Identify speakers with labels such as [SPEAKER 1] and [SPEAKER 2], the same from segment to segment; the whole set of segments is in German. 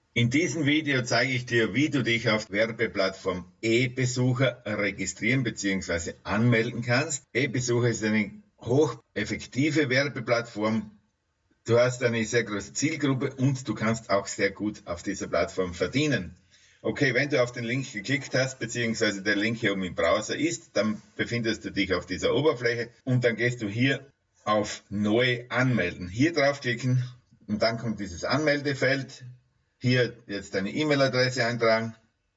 [SPEAKER 1] In diesem Video zeige ich dir, wie du dich auf Werbeplattform eBesucher registrieren bzw. anmelden kannst. eBesucher ist eine hocheffektive Werbeplattform. Du hast eine sehr große Zielgruppe und du kannst auch sehr gut auf dieser Plattform verdienen. Okay, wenn du auf den Link geklickt hast, beziehungsweise der Link hier oben im Browser ist, dann befindest du dich auf dieser Oberfläche und dann gehst du hier auf Neu anmelden. Hier draufklicken und dann kommt dieses Anmeldefeld. Hier jetzt deine E-Mail-Adresse eintragen.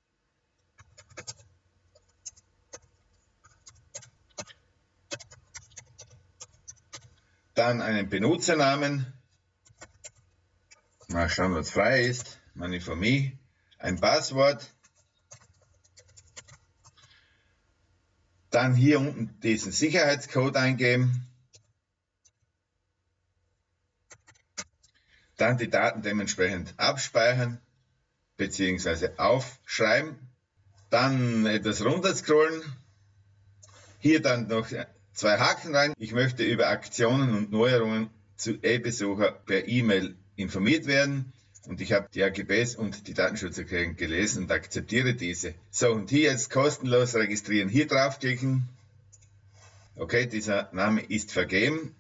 [SPEAKER 1] Dann einen Benutzernamen. Mal schauen, was frei ist. Money for me. Ein Passwort. Dann hier unten diesen Sicherheitscode eingeben. Dann die Daten dementsprechend abspeichern bzw. aufschreiben. Dann etwas runterscrollen. Hier dann noch 2 Haken rein. Ich möchte über Aktionen und Neuerungen zu eBesucher per E-Mail informiert werden. Und ich habe die AGBs und die Datenschutzerklärung gelesen und akzeptiere diese. So, und hier jetzt kostenlos registrieren. Hier draufklicken. Okay, dieser Name ist vergeben.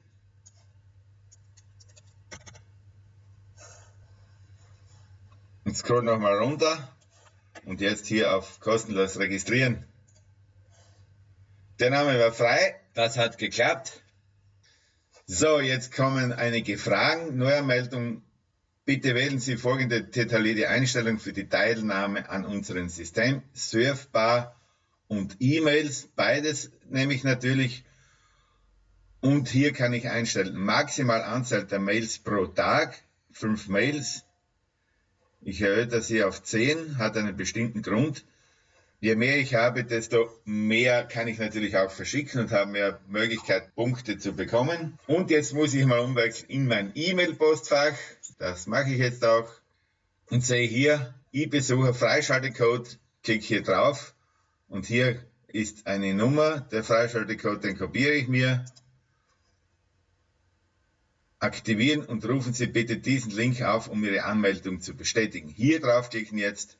[SPEAKER 1] Und scroll nochmal runter. Und jetzt hier auf kostenlos registrieren. Der Name war frei. Das hat geklappt. So, jetzt kommen einige Fragen. Neuanmeldung. Bitte wählen Sie folgende detaillierte Einstellung für die Teilnahme an unserem System. Surfbar und E-Mails, beides nehme ich natürlich. Und hier kann ich einstellen, maximal Anzahl der Mails pro Tag, 5 Mails. Ich erhöhe das hier auf 10, hat einen bestimmten Grund. Je mehr ich habe, desto mehr kann ich natürlich auch verschicken und habe mehr Möglichkeit, Punkte zu bekommen. Und jetzt muss ich mal umwechseln in mein E-Mail-Postfach. Das mache ich jetzt auch. Und sehe hier eBesucher Freischaltecode. Klicke hier drauf. Und hier ist eine Nummer. Der Freischaltecode, den kopiere ich mir. Aktivieren und rufen Sie bitte diesen Link auf, um Ihre Anmeldung zu bestätigen. Hier draufklicken jetzt.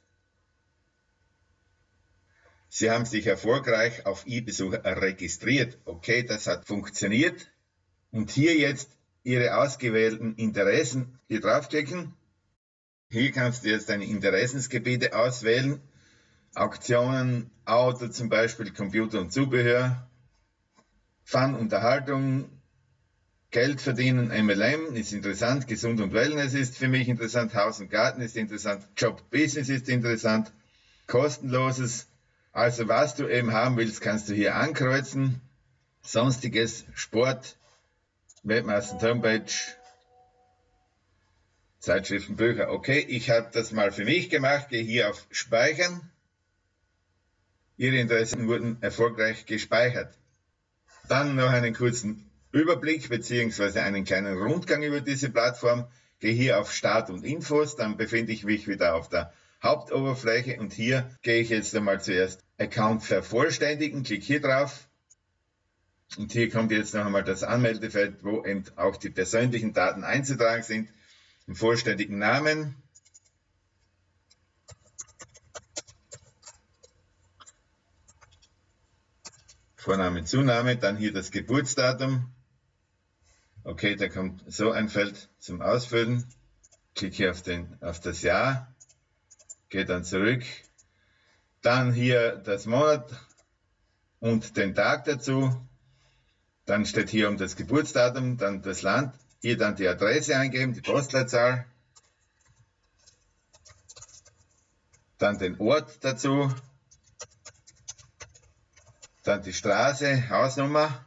[SPEAKER 1] Sie haben sich erfolgreich auf eBesucher registriert. Okay, das hat funktioniert. Und hier jetzt Ihre ausgewählten Interessen hier draufklicken. Hier kannst du jetzt deine Interessensgebiete auswählen. Auktionen, Auto zum Beispiel, Computer und Zubehör. Fun, Unterhaltung, Geld verdienen, MLM ist interessant. Gesund und Wellness ist für mich interessant. Haus und Garten ist interessant. Job, Business ist interessant. Kostenloses. Also was du eben haben willst, kannst du hier ankreuzen. Sonstiges, Sport, Webmaster Homepage, Zeitschriften, Bücher. Okay, ich habe das mal für mich gemacht. Gehe hier auf Speichern. Ihre Interessen wurden erfolgreich gespeichert. Dann noch einen kurzen Überblick bzw. einen kleinen Rundgang über diese Plattform. Gehe hier auf Start und Infos. Dann befinde ich mich wieder auf der Hauptoberfläche und hier gehe ich jetzt einmal zuerst Account vervollständigen, klicke hier drauf und hier kommt jetzt noch einmal das Anmeldefeld, wo eben auch die persönlichen Daten einzutragen sind, den vollständigen Namen, Vorname, Zunahme, dann hier das Geburtsdatum, okay, da kommt so ein Feld zum Ausfüllen, klicke hier auf das Jahr, gehe dann zurück, dann hier das Monat und den Tag dazu, dann steht hier um das Geburtsdatum, dann das Land, hier dann die Adresse eingeben, die Postleitzahl, dann den Ort dazu, dann die Straße, Hausnummer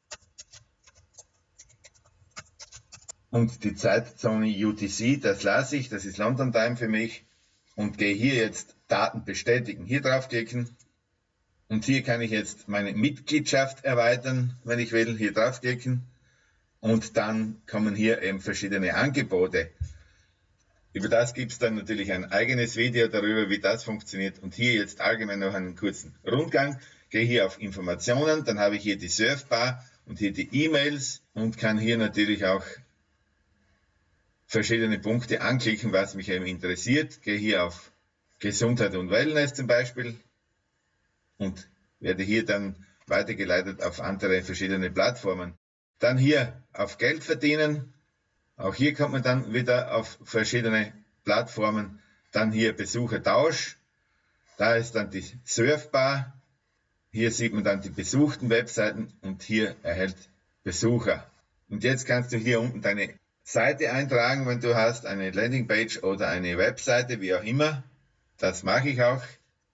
[SPEAKER 1] und die Zeitzone UTC, das lasse ich, das ist London Time für mich. Und gehe hier jetzt Daten bestätigen. Hier draufklicken. Und hier kann ich jetzt meine Mitgliedschaft erweitern, wenn ich will. Hier draufklicken. Und dann kommen hier eben verschiedene Angebote. Über das gibt es dann natürlich ein eigenes Video darüber, wie das funktioniert. Und hier jetzt allgemein noch einen kurzen Rundgang. Gehe hier auf Informationen. Dann habe ich hier die Surfbar und hier die E-Mails. Und kann hier natürlich auch verschiedene Punkte anklicken, was mich eben interessiert. Gehe hier auf Gesundheit und Wellness zum Beispiel und werde hier dann weitergeleitet auf andere verschiedene Plattformen. Dann hier auf Geld verdienen. Auch hier kommt man dann wieder auf verschiedene Plattformen. Dann hier Besuchertausch. Da ist dann die Surfbar. Hier sieht man dann die besuchten Webseiten und hier erhält Besucher. Und jetzt kannst du hier unten deine Seite eintragen, wenn du hast, eine Landingpage oder eine Webseite, wie auch immer. Das mache ich auch.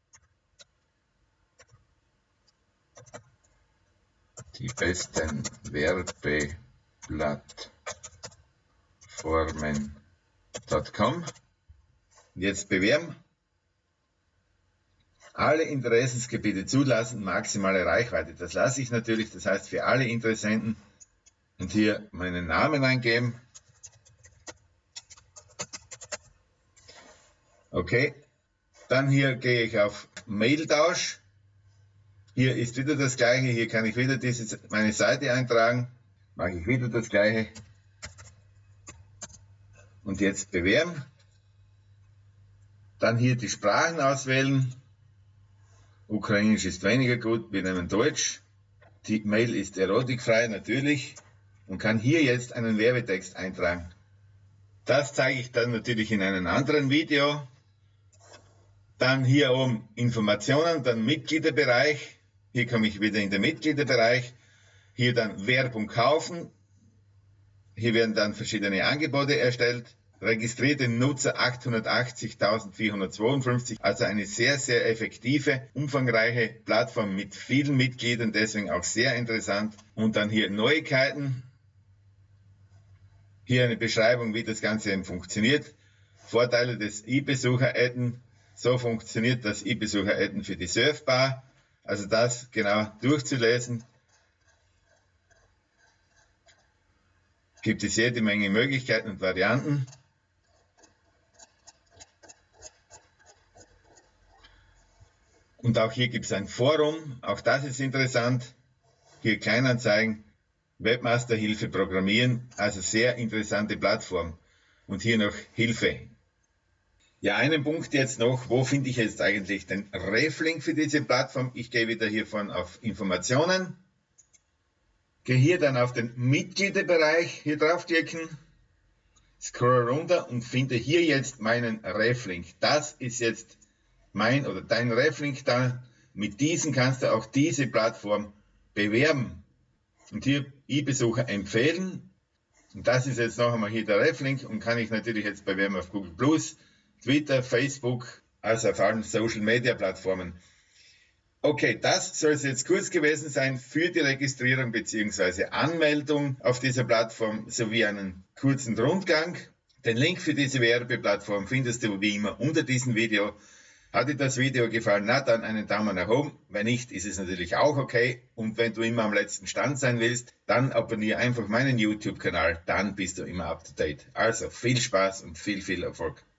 [SPEAKER 1] Die besten Werbeplattformen.com. Jetzt bewerben. Alle Interessensgebiete zulassen, maximale Reichweite. Das lasse ich natürlich, das heißt für alle Interessenten. Und hier meinen Namen eingeben. Okay, dann hier gehe ich auf Mailtausch. Hier ist wieder das gleiche, hier kann ich wieder meine Seite eintragen. Mache ich wieder das gleiche. Und jetzt bewerben. Dann hier die Sprachen auswählen. Ukrainisch ist weniger gut, wir nehmen Deutsch. Die Mail ist erotikfrei natürlich und kann hier jetzt einen Werbetext eintragen. Das zeige ich dann natürlich in einem anderen Video. Dann hier oben Informationen, dann Mitgliederbereich. Hier komme ich wieder in den Mitgliederbereich. Hier dann Werbung kaufen. Hier werden dann verschiedene Angebote erstellt. Registrierte Nutzer 880.452, also eine sehr, sehr effektive, umfangreiche Plattform mit vielen Mitgliedern, deswegen auch sehr interessant. Und dann hier Neuigkeiten. Hier eine Beschreibung, wie das Ganze eben funktioniert. Vorteile des E-Besucher-Adden. So funktioniert das E-Besucher-Adden für die Surfbar. Also das genau durchzulesen. Gibt es jede Menge Möglichkeiten und Varianten. Und auch hier gibt es ein Forum, auch das ist interessant. Hier Kleinanzeigen, Webmasterhilfe programmieren, also sehr interessante Plattform. Und hier noch Hilfe. Ja, einen Punkt jetzt noch, wo finde ich jetzt eigentlich den Reflink für diese Plattform? Ich gehe wieder hiervon auf Informationen, gehe hier dann auf den Mitgliederbereich, hier draufklicken, scroll runter und finde hier jetzt meinen Reflink. Das ist jetzt mein oder dein Reflink da. Mit diesem kannst du auch diese Plattform bewerben. Und hier E-Besucher empfehlen. Und das ist jetzt noch einmal hier der Reflink und kann ich natürlich jetzt bewerben auf Google+, Twitter, Facebook, also auf allen Social Media Plattformen. Okay, das soll es jetzt kurz gewesen sein für die Registrierung bzw. Anmeldung auf dieser Plattform sowie einen kurzen Rundgang. Den Link für diese Werbeplattform findest du wie immer unter diesem Video. Hat dir das Video gefallen? Na dann einen Daumen nach oben. Wenn nicht, ist es natürlich auch okay. Und wenn du immer am letzten Stand sein willst, dann abonniere einfach meinen YouTube-Kanal. Dann bist du immer up to date. Also viel Spaß und viel Erfolg.